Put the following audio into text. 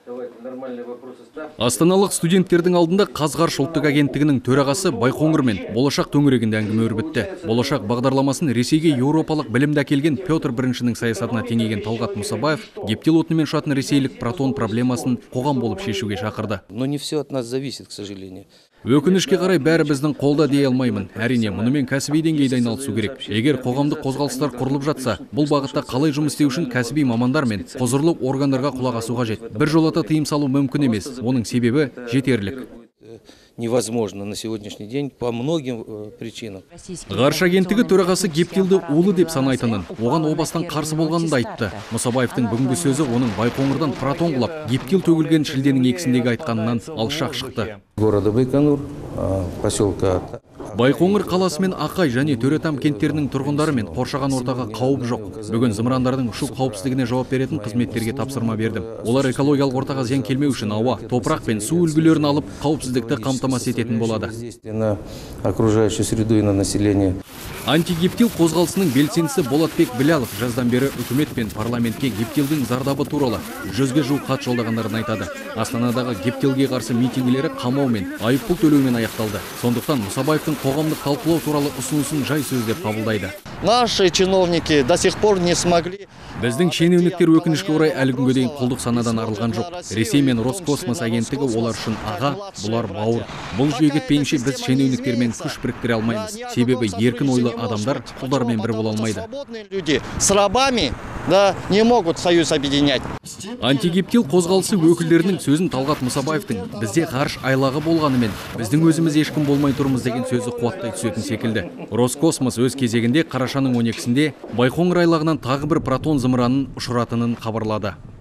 Астаналық студенттердің алдында Қазғарыш ұлттық агенттігінің төрағасы Байқоңыр мен болашақ төңірегінде әңгіме өрбітті. Болашақ бағдарламасын Ресейге еуропалық білімді әкелген Петр біріншінің саясатына теңеген Талғат Мұсабаев гептил отынымен ұшатын ресейлік протон проблемасын қоғам болып шешуге шақырды. Но не все от нас зависит, к сожалению. Өкінішке қарай бәрі біздің қолда дей алмаймын. Әрине, мұнымен кәсіби деңгейде айналысу керек. Егер қоғамдық қозғалыстар құрылып жатса, бұл бағытта қалай жұмыс істеу үшін кәсіби мамандар мен құзырлы органдарға құлақ асу қажет. Бір жолата тыйым салу мүмкін емес. Оның себебі жетерлік. Невозможно на сегодняшний день по многим причинам. Ғарыш агенттігі төрағасы гептилді улы деп санайтынын, оған о бастан қарсы болғанын да айтты. Мұсабаевтың бүгінгі сөзі оның Байқоңырдан протон құлап, гептил төгілген шілденің екісіндегі айтқанынан алшақ шықты. Города Байконур, поселка Байқоңыр қаласы мен Ақай және Төретам кенттерінің тұрғындары мен қоршаған ортаға қауіп жоқ. Бүгін зымырандардың ұшу қауіпсіздігіне жауап беретін қызметтерге тапсырма бердім. Олар экологиялық ортаға зиян келмеу үшін ауа, топырақ пен су үлгілерін алып, қауіпсіздікті қамтамасыз ететін болады. Окружающую среду и на население. Антигептил қозғалысының белсендісі Болатбек Білялов жаздан бері үкімет пен парламентке гептилдің зардабы туралы 100-ге жуық хат жолдағандарын айтады. Астанадағы гептилге қарсы митингілері қамау мен айыппұл төлеумен аяқталды. Сондықтан Мұсабаевтың қоғамдық талқылау туралы ұсынысын жай сөз деп қабылдайды. Наши чиновники до сих пор не смогли. Біздің шенеуніктер өкінішке орай әлі күнге дейін құлдық санадан арылған жоқ. Ресей мен Роскосмос агенттігі олар үшін аға, бұлар бауыр. Бұл жүйеге кетпейінше біз шенеуніктермен күш біріктіре алмаймыз. Себебі еркін ойлы адамдар құлдармен бір бола алмайды. Люди с рабами не могут союз объединять. Антигептил қозғалысы өкілдерінің сөзін Талғат Мұсабаевтың бізде ғарыш айлағы болғанымен, біздің өзіміз ешкім болмай тұрмыз деген сөзі қуаттай түсетін секілді. Роскосмос өз кезегінде қарашаның 12-сінде Байқоңыр айлағынан тағы бір протон зымыранын ұшыратынын хабарлады.